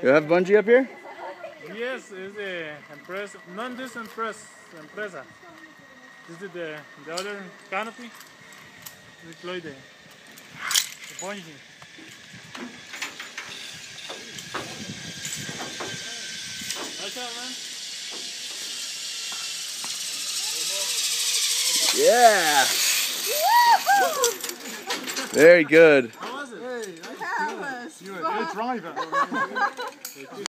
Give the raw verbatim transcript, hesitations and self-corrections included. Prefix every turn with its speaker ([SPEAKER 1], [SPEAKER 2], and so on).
[SPEAKER 1] You have bungee up here?
[SPEAKER 2] Yes, it's the empresa. Not this empresa. Empresa. This is the the other canopy. Deploy the the bungee. Watch out, man.
[SPEAKER 1] Yeah. Very good.
[SPEAKER 2] How was it?
[SPEAKER 3] Hey, that was
[SPEAKER 2] You're a good driver.